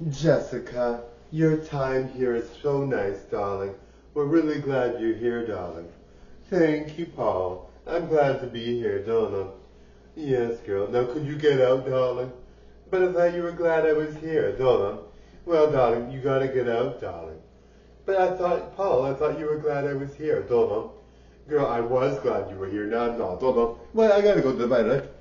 Jessica, your time here is so nice, darling. We're really glad you're here, darling. Thank you, Paul. I'm glad to be here, Donna. Yes, girl. Now could you get out, darling? But I thought you were glad I was here, Donna. Well, darling, you gotta get out, darling. But Paul, I thought you were glad I was here, Donna. Girl, I was glad you were here. Now I'm not, Donna. Well, I gotta go to the toilet.